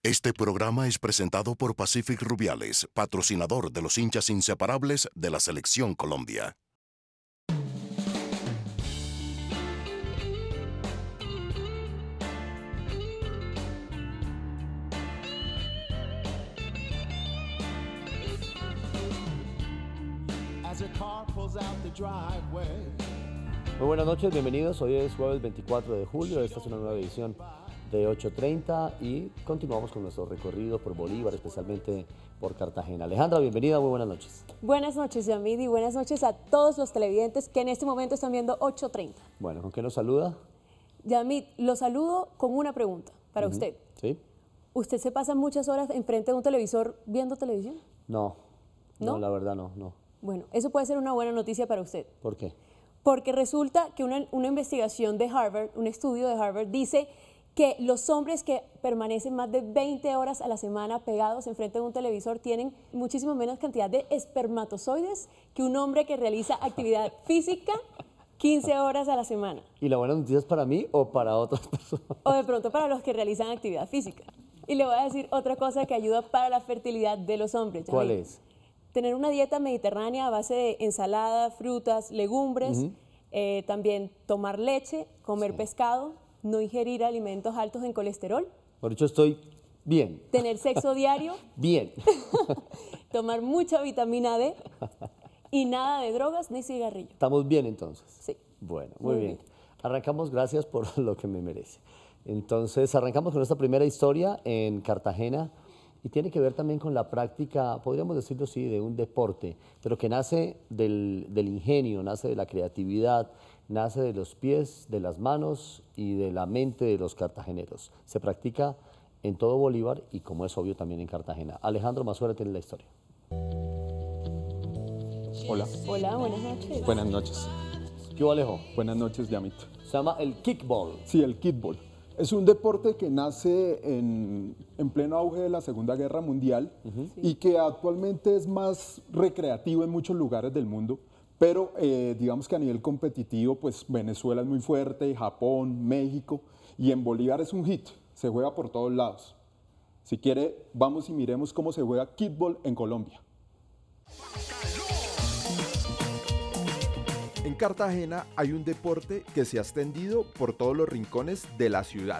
Este programa es presentado por Pacific Rubiales, patrocinador de los hinchas inseparables de la Selección Colombia. Muy buenas noches, bienvenidos. Hoy es jueves 24 de julio, esta es una nueva edición de 8:30 y continuamos con nuestro recorrido por Bolívar, especialmente por Cartagena. Alejandra, bienvenida, muy buenas noches. Buenas noches, Yamid, y buenas noches a todos los televidentes que en este momento están viendo 8:30. Bueno, ¿con qué nos saluda? Yamid, lo saludo con una pregunta para usted. ¿Sí? ¿Usted se pasa muchas horas enfrente de un televisor viendo televisión? No, ¿No? la verdad no. Bueno, eso puede ser una buena noticia para usted. ¿Por qué? Porque resulta que una investigación de Harvard, un estudio de Harvard, dice que los hombres que permanecen más de 20 horas a la semana pegados enfrente de un televisor tienen muchísimo menos cantidad de espermatozoides que un hombre que realiza actividad física 15 horas a la semana. ¿Y la buena noticia es para mí o para otras personas? O de pronto para los que realizan actividad física. Y le voy a decir otra cosa que ayuda para la fertilidad de los hombres. ¿Cuál es? Tener una dieta mediterránea a base de ensalada, frutas, legumbres, también tomar leche, comer pescado, no ingerir alimentos altos en colesterol. Por hecho, estoy bien. Tener sexo diario. Bien. Tomar mucha vitamina D y nada de drogas ni cigarrillo. ¿Estamos bien entonces? Sí. Bueno, muy bien. Arrancamos, gracias por lo que me merece. Entonces, arrancamos con esta primera historia en Cartagena y tiene que ver también con la práctica, podríamos decirlo así, de un deporte, pero que nace del ingenio, nace de la creatividad, nace de los pies, de las manos y de la mente de los cartageneros. Se practica en todo Bolívar y, como es obvio, también en Cartagena. Alejandro Mazuera tiene la historia. Hola. Hola, buenas noches. Buenas noches. ¿Qué hubo, Alejo? Buenas noches, Yamit. Se llama el kickball. Sí, el kickball. Es un deporte que nace en pleno auge de la Segunda Guerra Mundial y que actualmente es más recreativo en muchos lugares del mundo, pero digamos que a nivel competitivo, pues Venezuela es muy fuerte, Japón, México, y en Bolívar es un hit, se juega por todos lados. Si quiere, vamos y miremos cómo se juega kickball en Colombia. En Cartagena hay un deporte que se ha extendido por todos los rincones de la ciudad.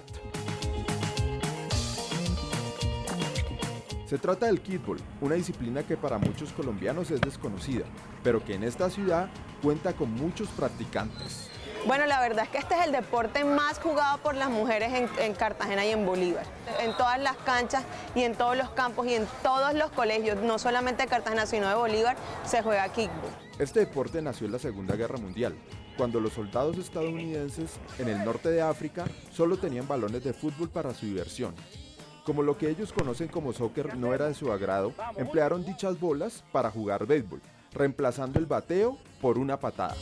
Se trata del kickball, una disciplina que para muchos colombianos es desconocida, pero que en esta ciudad cuenta con muchos practicantes. Bueno, la verdad es que este es el deporte más jugado por las mujeres en Cartagena y en Bolívar. En todas las canchas y en todos los campos y en todos los colegios, no solamente de Cartagena, sino de Bolívar, se juega kickball. Este deporte nació en la Segunda Guerra Mundial, cuando los soldados estadounidenses en el norte de África solo tenían balones de fútbol para su diversión. Como lo que ellos conocen como soccer no era de su agrado, emplearon dichas bolas para jugar béisbol, reemplazando el bateo por una patada.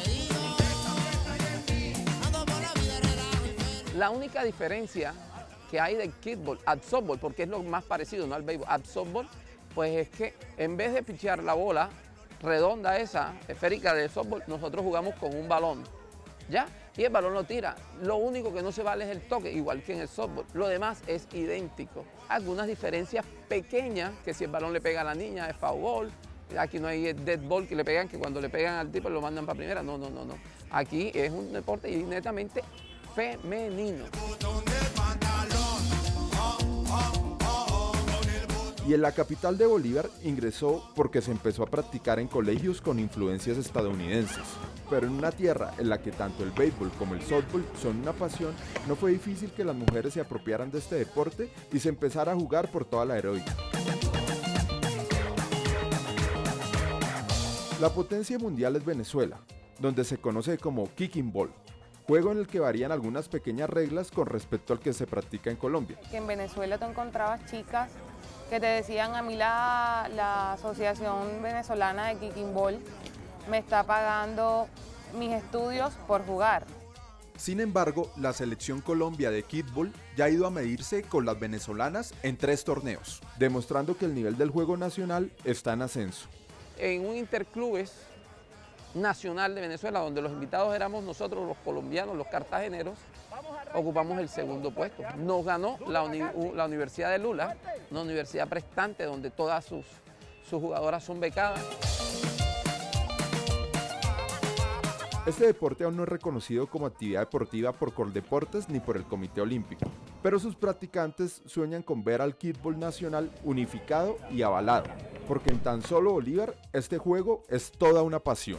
La única diferencia que hay del kickball al softball, porque es lo más parecido, ¿no?, al béisbol, al softball, pues es que en vez de pichear la bola redonda esa, esférica del softball, nosotros jugamos con un balón, ¿ya? Y el balón lo tira. Lo único que no se vale es el toque, igual que en el softball. Lo demás es idéntico. Algunas diferencias pequeñas, que si el balón le pega a la niña es foul ball. Aquí no hay dead ball que le pegan, que cuando le pegan al tipo lo mandan para primera. No. Aquí es un deporte netamente femenino. Y en la capital de Bolívar ingresó porque se empezó a practicar en colegios con influencias estadounidenses. Pero en una tierra en la que tanto el béisbol como el softball son una pasión, no fue difícil que las mujeres se apropiaran de este deporte y se empezara a jugar por toda la heroica. La potencia mundial es Venezuela, donde se conoce como kicking ball, juego en el que varían algunas pequeñas reglas con respecto al que se practica en Colombia. Que en Venezuela tú encontrabas chicas que te decían, a mí la Asociación Venezolana de Kicking Ball me está pagando mis estudios por jugar. Sin embargo, la selección Colombia de kickball ya ha ido a medirse con las venezolanas en 3 torneos, demostrando que el nivel del juego nacional está en ascenso. En un interclubes nacional de Venezuela, donde los invitados éramos nosotros, los colombianos, los cartageneros, ocupamos el segundo puesto. Nos ganó la Universidad de Lula, una universidad prestante donde todas sus jugadoras son becadas. Este deporte aún no es reconocido como actividad deportiva por Coldeportes ni por el Comité Olímpico, pero sus practicantes sueñan con ver al kickball nacional unificado y avalado, porque en tan solo Bolívar este juego es toda una pasión.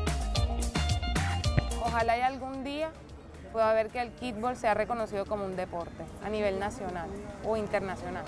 Ojalá y algún día pueda ver que el kickball sea reconocido como un deporte a nivel nacional o internacional.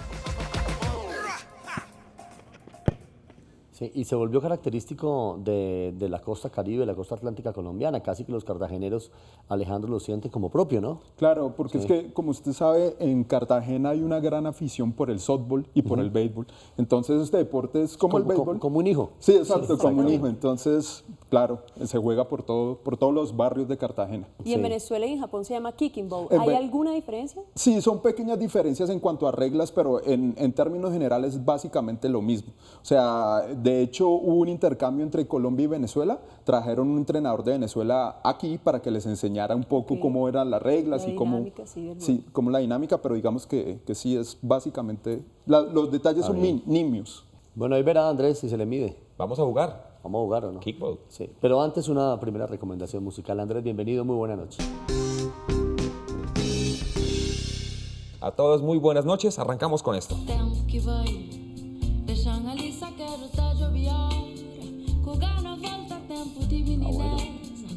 Sí, y se volvió característico de la costa caribe, de la costa atlántica colombiana, casi que los cartageneros, Alejandro, lo sienten como propio, ¿no? Claro, porque Sí. es que, como usted sabe, en Cartagena hay una gran afición por el softball y por el béisbol. Entonces, este deporte es como el béisbol. Como un hijo. Sí, exacto, como un hijo. Entonces, claro, se juega por todos los barrios de Cartagena. Y en Sí. Venezuela y en Japón se llama kicking ball. En ¿Hay Ve- alguna diferencia? Sí, son pequeñas diferencias en cuanto a reglas, pero en términos generales es básicamente lo mismo. O sea, de hecho hubo un intercambio entre Colombia y Venezuela. Trajeron un entrenador de Venezuela aquí para que les enseñara un poco Ok. cómo eran las reglas La y cómo... dinámica, sí, del Sí, como la dinámica, pero digamos que sí es básicamente... los detalles son nimios. Bueno, ahí verá Andrés si se le mide. Vamos a jugar. Vamos a jugar, ¿o no? Kickball. Sí. Pero antes una primera recomendación musical. Andrés, bienvenido, muy buena noche. A todos muy buenas noches, arrancamos con esto. Tempo que vai deixando a lista, quero tá jovial. Com gana volta tempo de meninesa.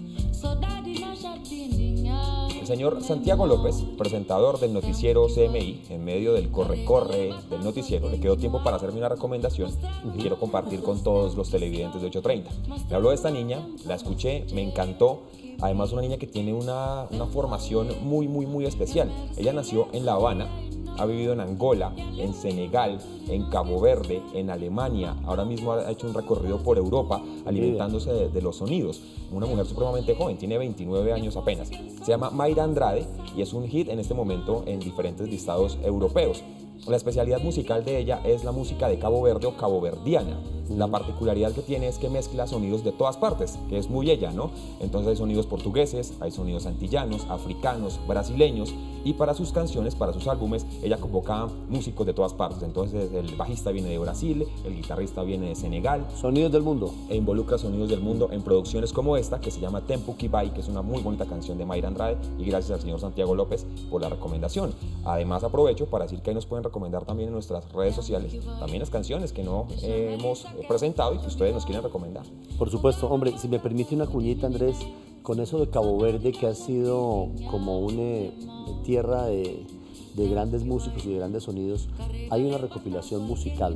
Saudade na jardininha. El señor Santiago López, presentador del noticiero CMI, en medio del corre-corre del noticiero, le quedó tiempo para hacerme una recomendación que quiero compartir con todos los televidentes de 830. Me habló de esta niña, la escuché, me encantó. Además, una niña que tiene una formación muy especial. Ella nació en La Habana, ha vivido en Angola, en Senegal, en Cabo Verde, en Alemania. Ahora mismo ha hecho un recorrido por Europa alimentándose de los sonidos. Una mujer supremamente joven, tiene 29 años apenas. Se llama Mayra Andrade y es un hit en este momento en diferentes listados europeos. La especialidad musical de ella es la música de Cabo Verde o caboverdiana. La particularidad que tiene es que mezcla sonidos de todas partes, que es muy ella, ¿no? Entonces hay sonidos portugueses, hay sonidos antillanos, africanos, brasileños, y para sus canciones, para sus álbumes, ella convoca músicos de todas partes. Entonces el bajista viene de Brasil, el guitarrista viene de Senegal. Sonidos del mundo. E involucra sonidos del mundo en producciones como esta, que se llama Tempo que Vai, que es una muy bonita canción de Mayra Andrade, y gracias al señor Santiago López por la recomendación. Además aprovecho para decir que ahí nos pueden recomendar también en nuestras redes sociales también las canciones que no hemos presentado y que ustedes nos quieren recomendar. Por supuesto, hombre, si me permite una cuñita, Andrés, con eso de Cabo Verde, que ha sido como una tierra de grandes músicos y de grandes sonidos, hay una recopilación musical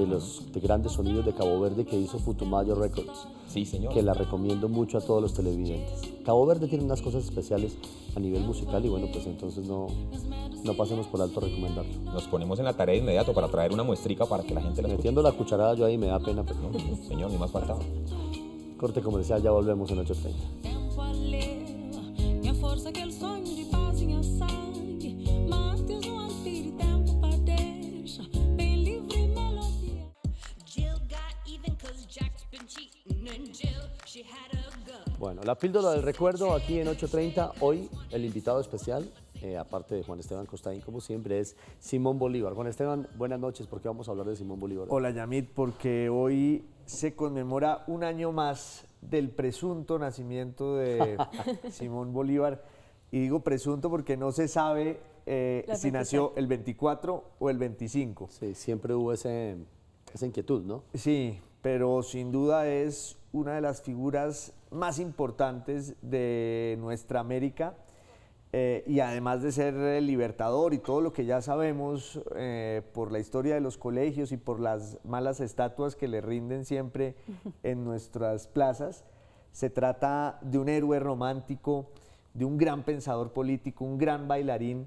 de grandes sonidos de Cabo Verde que hizo Putumayo Records. Sí, señor. Que la recomiendo mucho a todos los televidentes. Cabo Verde tiene unas cosas especiales a nivel musical y bueno, pues entonces no pasemos por alto recomendarlo. Nos ponemos en la tarea de inmediato para traer una muestrica para que la gente la escuche. Metiendo la cucharada yo ahí me da pena, pero no. Señor, ni más faltaba. Corte comercial, ya volvemos en 8:30. Tempo a leva, minha força, aquele sonho de paz em sangue. Matheus, um arpir, tempo pra deixa, bem livre melodia. Jill got even 'cause Jack's been cheating and Jill, she had a gun. Bueno, la píldora del recuerdo aquí en 8:30. Hoy el invitado especial, aparte de Juan Esteban Costaín, como siempre, es Simón Bolívar. Juan Esteban, buenas noches, ¿por qué vamos a hablar de Simón Bolívar? Hola Yamit, porque hoy se conmemora un año más del presunto nacimiento de Simón Bolívar. Y digo presunto porque no se sabe si nació el 24 o el 25. Sí, siempre hubo esa inquietud, ¿no? Sí, pero sin duda es una de las figuras más importantes de nuestra América. Y además de ser el libertador y todo lo que ya sabemos por la historia de los colegios y por las malas estatuas que le rinden siempre en nuestras plazas, se trata de un héroe romántico, de un gran pensador político, un gran bailarín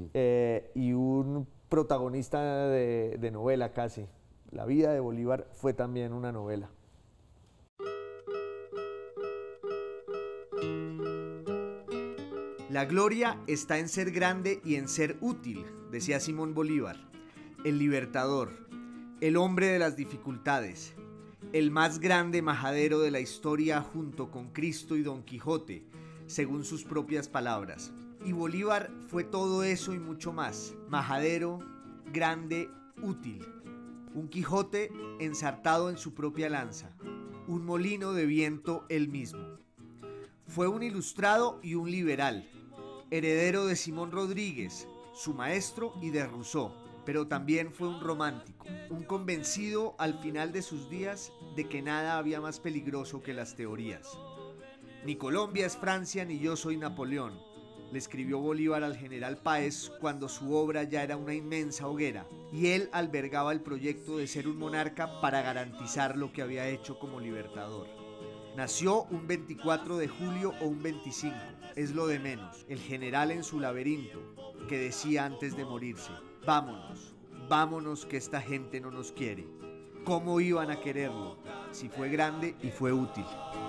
y un protagonista de novela casi. La vida de Bolívar fue también una novela. La gloria está en ser grande y en ser útil, decía Simón Bolívar, el libertador, el hombre de las dificultades, el más grande majadero de la historia junto con Cristo y Don Quijote, según sus propias palabras. Y Bolívar fue todo eso y mucho más. Majadero, grande, útil. Un Quijote ensartado en su propia lanza. Un molino de viento él mismo. Fue un ilustrado y un liberal. Heredero de Simón Rodríguez, su maestro, y de Rousseau. Pero también fue un romántico. Un convencido al final de sus días de que nada había más peligroso que las teorías. Ni Colombia es Francia ni yo soy Napoleón, le escribió Bolívar al general Páez cuando su obra ya era una inmensa hoguera y él albergaba el proyecto de ser un monarca para garantizar lo que había hecho como libertador. Nació un 24 de julio o un 25, es lo de menos. El general en su laberinto, que decía antes de morirse: vámonos, vámonos que esta gente no nos quiere. ¿Cómo iban a quererlo si fue grande y fue útil?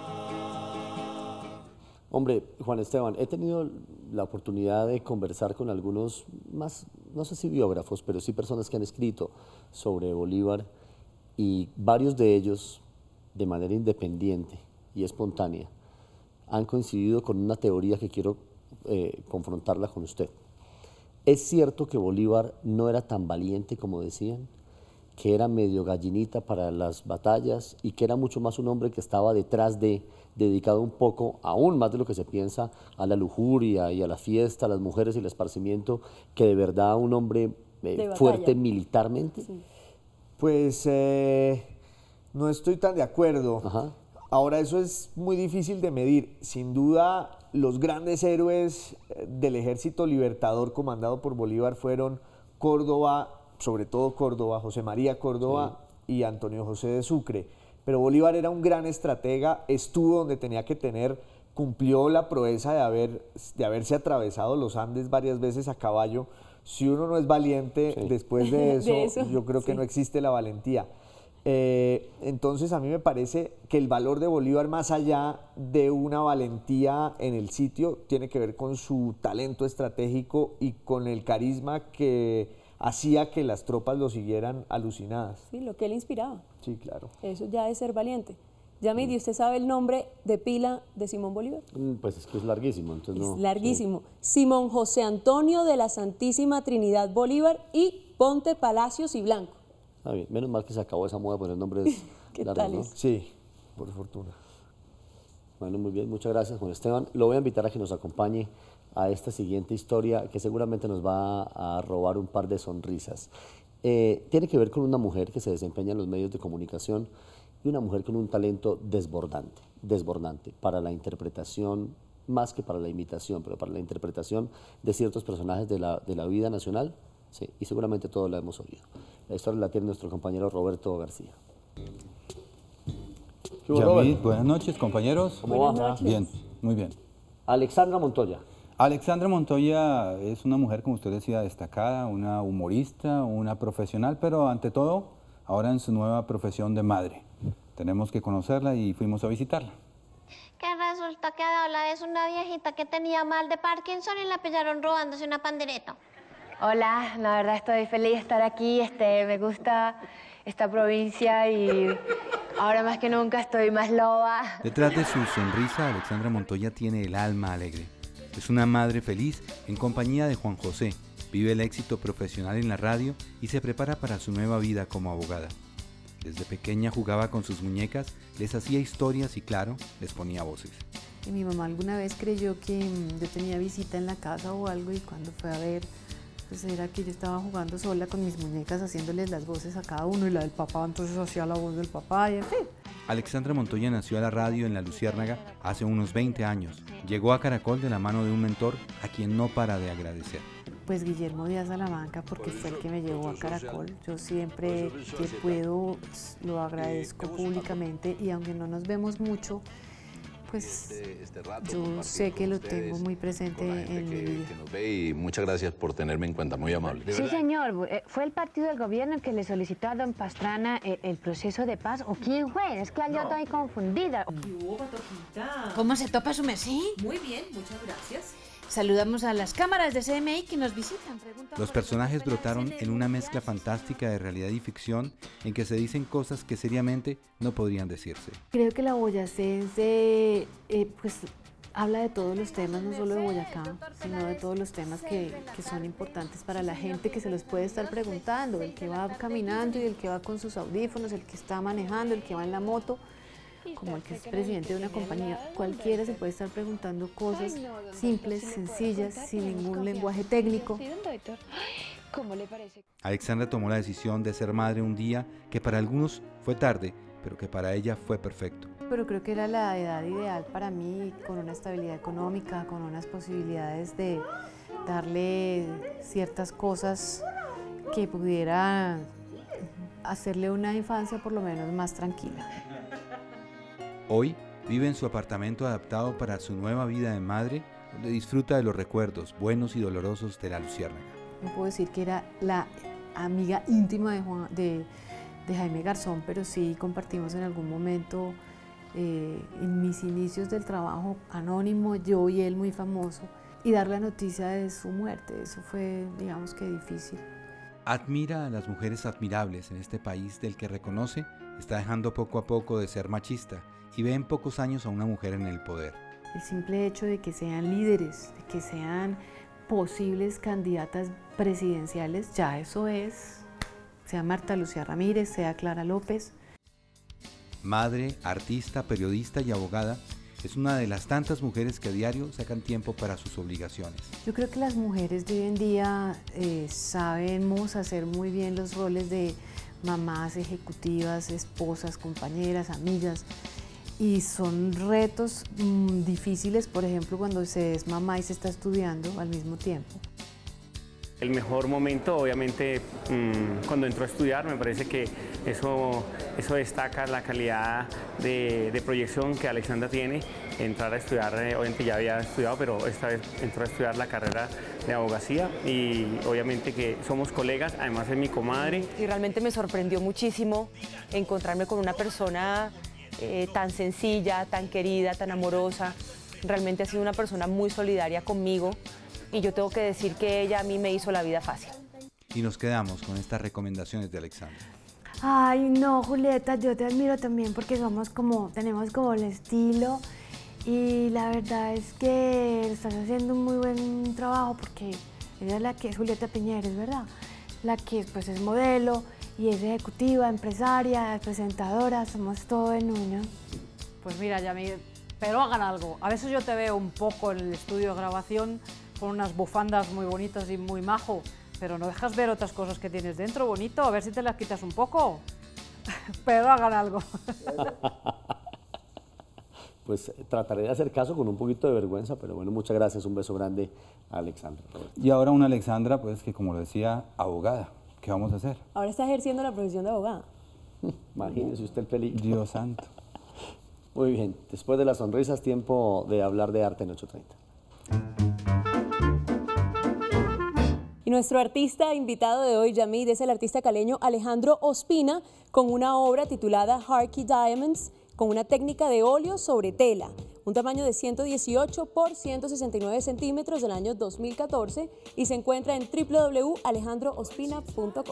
Hombre, Juan Esteban, he tenido la oportunidad de conversar con algunos más, no sé si biógrafos, pero sí personas que han escrito sobre Bolívar, y varios de ellos, de manera independiente y espontánea, han coincidido con una teoría que quiero confrontarla con usted. ¿Es cierto que Bolívar no era tan valiente como decían? ¿Que era medio gallinita para las batallas y que era mucho más un hombre que estaba detrás de, dedicado un poco, aún más de lo que se piensa, a la lujuria y a la fiesta, a las mujeres y el esparcimiento, que de verdad un hombre fuerte militarmente? Sí. Pues no estoy tan de acuerdo. Ajá. Ahora, eso es muy difícil de medir. Sin duda, los grandes héroes del ejército libertador comandado por Bolívar fueron Córdoba, sobre todo Córdoba, José María Córdoba, sí, y Antonio José de Sucre. Pero Bolívar era un gran estratega, estuvo donde tenía que tener, cumplió la proeza de haberse atravesado los Andes varias veces a caballo. Si uno no es valiente, sí, después de eso, yo creo que sí, no existe la valentía. Entonces a mí me parece que el valor de Bolívar, más allá de una valentía en el sitio, tiene que ver con su talento estratégico y con el carisma que hacía que las tropas lo siguieran alucinadas. Sí, lo que él inspiraba. Sí, claro. Eso ya es ser valiente. Yamidi, ¿usted sabe el nombre de pila de Simón Bolívar? Pues es que es larguísimo. Entonces es no, larguísimo. Sí. Simón José Antonio de la Santísima Trinidad Bolívar y Ponte Palacios y Blanco. Está bien, menos mal que se acabó esa moda de poner nombres ¿Qué largos, tal ¿no? es? Sí, por fortuna. Bueno, muy bien, muchas gracias, Juan Esteban. Lo voy a invitar a que nos acompañe a esta siguiente historia que seguramente nos va a robar un par de sonrisas. Tiene que ver con una mujer que se desempeña en los medios de comunicación y una mujer con un talento desbordante para la interpretación, más que para la imitación, pero para la interpretación de ciertos personajes de la vida nacional. Sí, y seguramente todos la hemos oído. La historia la tiene nuestro compañero Roberto García. Yamid, buenas noches, compañeros. ¿Cómo va? Buenas noches. Bien, muy bien. Alexandra Montoya. Alexandra Montoya es una mujer, como usted decía, destacada, una humorista, una profesional, pero ante todo, ahora en su nueva profesión de madre. Tenemos que conocerla y fuimos a visitarla. Que resulta que habla es una viejita que tenía mal de Parkinson y la pillaron robándose una pandereta. Hola, la verdad estoy feliz de estar aquí, me gusta esta provincia y ahora más que nunca estoy más loba. Detrás de su sonrisa, Alexandra Montoya tiene el alma alegre. Es una madre feliz en compañía de Juan José, vive el éxito profesional en la radio y se prepara para su nueva vida como abogada. Desde pequeña jugaba con sus muñecas, les hacía historias y claro, les ponía voces. Y mi mamá alguna vez creyó que yo tenía visita en la casa o algo y cuando fue a ver, pues era que yo estaba jugando sola con mis muñecas haciéndoles las voces a cada uno y la del papá, entonces hacía la voz del papá y en fin. Alexandra Montoya nació a la radio en La Luciérnaga hace unos 20 años. Llegó a Caracol de la mano de un mentor a quien no para de agradecer. Pues Guillermo Díaz Salamanca, porque fue el que me llevó a Caracol. Yo siempre que puedo lo agradezco públicamente y aunque no nos vemos mucho, pues yo sé que lo tengo muy presente en mi vida. Que nos ve y muchas gracias por tenerme en cuenta, muy amable. Sí, señor. ¿Fue el partido del gobierno el que le solicitó a don Pastrana el proceso de paz? ¿O quién fue? Es que yo estoy confundida. ¿Cómo se topa su mesí? Muy bien, muchas gracias. Saludamos a las cámaras de CMI que nos visitan. Los personajes brotaron en una mezcla fantástica de realidad y ficción en que se dicen cosas que seriamente no podrían decirse. Creo que la boyacense, pues habla de todos los temas, no solo de Boyacá, sino de todos los temas que son importantes para la gente que se los puede estar preguntando, el que va caminando y el que va con sus audífonos, el que está manejando, el que va en la moto, como el que es presidente de una compañía. Cualquiera se puede estar preguntando cosas simples, sencillas, sin ningún lenguaje técnico. ¿Cómo le parece? Alexandra tomó la decisión de ser madre un día que para algunos fue tarde, pero que para ella fue perfecto. Pero creo que era la edad ideal para mí, con una estabilidad económica, con unas posibilidades de darle ciertas cosas que pudiera hacerle una infancia por lo menos más tranquila. Hoy vive en su apartamento adaptado para su nueva vida de madre, donde disfruta de los recuerdos buenos y dolorosos de la luciérnaga. No puedo decir que era la amiga íntima de Jaime Garzón, pero sí compartimos en algún momento, en mis inicios del trabajo anónimo, yo y él muy famoso, y dar la noticia de su muerte. Eso fue, digamos que difícil. Admira a las mujeres admirables en este país del que reconoce está dejando poco a poco de ser machista y ve en pocos años a una mujer en el poder. El simple hecho de que sean líderes, de que sean posibles candidatas presidenciales, ya eso es, sea Marta Lucía Ramírez, sea Clara López. Madre, artista, periodista y abogada, es una de las tantas mujeres que a diario sacan tiempo para sus obligaciones. Yo creo que las mujeres de hoy en día sabemos hacer muy bien los roles de mamás, ejecutivas, esposas, compañeras, amigas, y son retos difíciles, por ejemplo, cuando se es mamá y se está estudiando al mismo tiempo. El mejor momento, obviamente, cuando entró a estudiar, me parece que eso destaca la calidad de proyección que Alexandra tiene. Entrar a estudiar, obviamente ya había estudiado, pero esta vez entró a estudiar la carrera de abogacía y obviamente que somos colegas, además es mi comadre. Y realmente me sorprendió muchísimo encontrarme con una persona tan sencilla, tan querida, tan amorosa. Realmente ha sido una persona muy solidaria conmigo. Y yo tengo que decir que ella a mí me hizo la vida fácil. Y nos quedamos con estas recomendaciones de Alexandra. Ay, no, Julieta, yo te admiro también porque tenemos como el estilo y la verdad es que estás haciendo un muy buen trabajo porque ella es la que es Julieta Piñeres, ¿verdad? La que pues es modelo y es ejecutiva, empresaria, presentadora, somos todo en uno. Pues mira, Yami, pero hagan algo. A veces yo te veo un poco en el estudio de grabación con unas bufandas muy bonitas y muy majo, pero no dejas ver otras cosas que tienes dentro, bonito, a ver si te las quitas un poco. Pero hagan algo. Pues trataré de hacer caso con un poquito de vergüenza, pero bueno, muchas gracias, un beso grande a Alexandra. Y ahora una Alexandra, pues que como lo decía, abogada. ¿Qué vamos a hacer? Ahora está ejerciendo la profesión de abogada. Imagínese usted el peligro. Dios santo. Muy bien, después de las sonrisas, tiempo de hablar de arte en 8:30. Y nuestro artista invitado de hoy, Yamid, es el artista caleño Alejandro Ospina, con una obra titulada Harky Diamonds, con una técnica de óleo sobre tela, un tamaño de 118 por 169 centímetros del año 2014 y se encuentra en www.alejandroospina.com.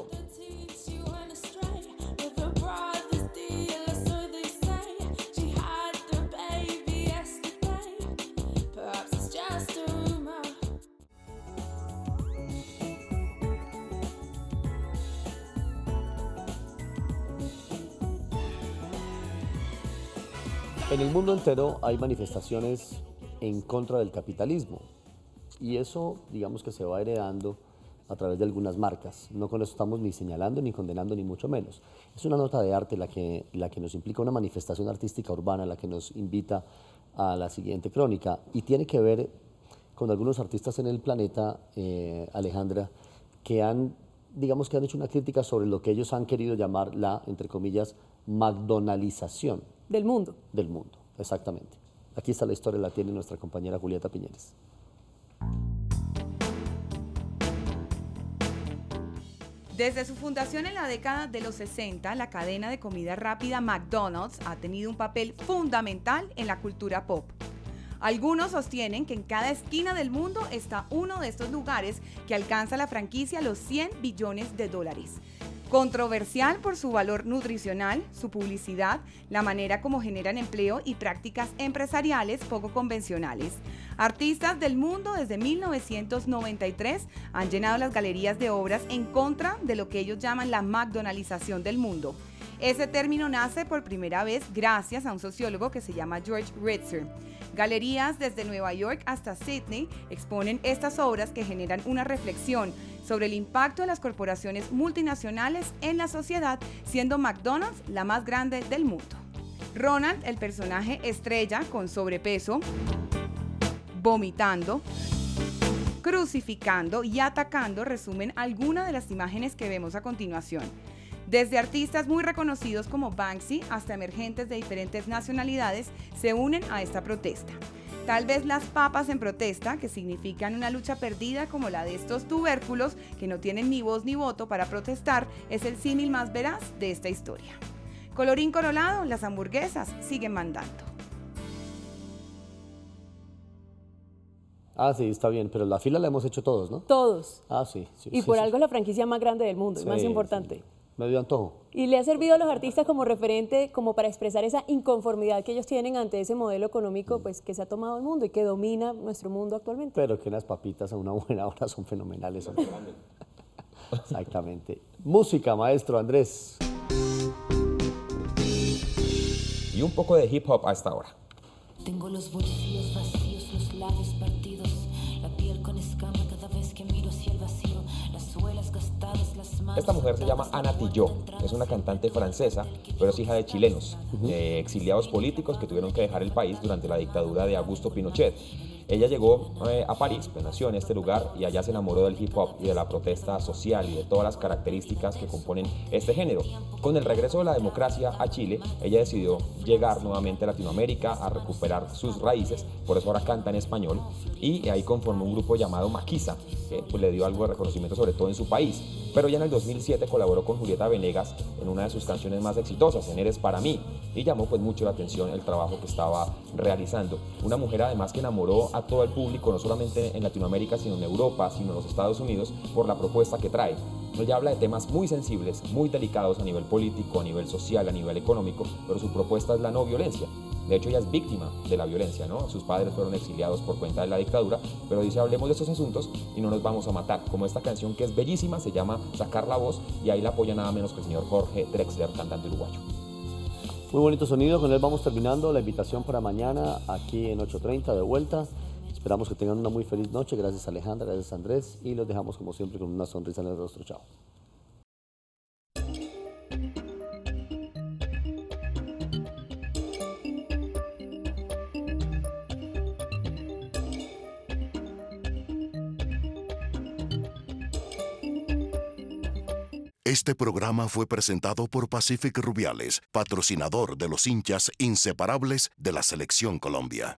En el mundo entero hay manifestaciones en contra del capitalismo y eso, digamos que se va heredando a través de algunas marcas. No con eso estamos ni señalando, ni condenando, ni mucho menos. Es una nota de arte la que nos implica una manifestación artística urbana, la que nos invita a la siguiente crónica y tiene que ver con algunos artistas en el planeta, Alejandra, que han hecho una crítica sobre lo que ellos han querido llamar la, entre comillas, McDonaldización. Del mundo. Del mundo, exactamente. Aquí está la historia, la tiene nuestra compañera Julieta Piñeres. Desde su fundación en la década de los 60, la cadena de comida rápida McDonald's ha tenido un papel fundamental en la cultura pop. Algunos sostienen que en cada esquina del mundo está uno de estos lugares que alcanza la franquicia los $100 billones. Controversial por su valor nutricional, su publicidad, la manera como generan empleo y prácticas empresariales poco convencionales. Artistas del mundo desde 1993 han llenado las galerías de obras en contra de lo que ellos llaman la McDonaldización del mundo. Ese término nace por primera vez gracias a un sociólogo que se llama George Ritzer. Galerías desde Nueva York hasta Sydney exponen estas obras que generan una reflexión sobre el impacto de las corporaciones multinacionales en la sociedad, siendo McDonald's la más grande del mundo. Ronald, el personaje estrella con sobrepeso, vomitando, crucificando y atacando, resumen algunas de las imágenes que vemos a continuación. Desde artistas muy reconocidos como Banksy hasta emergentes de diferentes nacionalidades se unen a esta protesta. Tal vez las papas en protesta, que significan una lucha perdida como la de estos tubérculos que no tienen ni voz ni voto para protestar, es el símil más veraz de esta historia. Colorín colorado, las hamburguesas siguen mandando. Ah, sí, está bien, pero la fila la hemos hecho todos, ¿no? Todos. Ah, sí. Y por algo es la franquicia más grande del mundo, y más importante. Sí. Me dio antojo. Y le ha servido a los artistas como referente, como para expresar esa inconformidad que ellos tienen ante ese modelo económico pues, que se ha tomado el mundo y que domina nuestro mundo actualmente. Pero que unas papitas a una buena hora son fenomenales. Exactamente. Música, maestro Andrés. Y un poco de hip hop a esta hora. Tengo los bolsillos vacíos, los labios partidos, la piel con escama cada vez que miro hacia el vacío, las suelas gastadas, las manos... Esta mujer se llama Ana Tillot, es una cantante francesa, pero es hija de chilenos, exiliados políticos que tuvieron que dejar el país durante la dictadura de Augusto Pinochet. Ella llegó a París, pues nació en este lugar y allá se enamoró del hip hop y de la protesta social y de todas las características que componen este género. Con el regreso de la democracia a Chile, ella decidió llegar nuevamente a Latinoamérica a recuperar sus raíces, por eso ahora canta en español y ahí conformó un grupo llamado Maquisa, que pues, le dio algo de reconocimiento sobre todo en su país. Pero ya en el 2007 colaboró con Julieta Venegas en una de sus canciones más exitosas, en Eres para mí, y llamó pues mucho la atención el trabajo que estaba realizando. Una mujer además que enamoró a todo el público, no solamente en Latinoamérica, sino en Europa, sino en los Estados Unidos, por la propuesta que trae. Ella habla de temas muy sensibles, muy delicados a nivel político, a nivel social, a nivel económico, pero su propuesta es la no violencia. De hecho, ella es víctima de la violencia, ¿no? Sus padres fueron exiliados por cuenta de la dictadura, pero dice, hablemos de estos asuntos y no nos vamos a matar. Como esta canción que es bellísima, se llama Sacar la Voz, y ahí la apoya nada menos que el señor Jorge Drexler, cantante uruguayo. Muy bonito sonido, con él vamos terminando la invitación para mañana aquí en 8:30 de vuelta. Esperamos que tengan una muy feliz noche. Gracias Alejandra, gracias Andrés, y los dejamos como siempre con una sonrisa en el rostro. Chao. Este programa fue presentado por Pacific Rubiales, patrocinador de los hinchas inseparables de la Selección Colombia.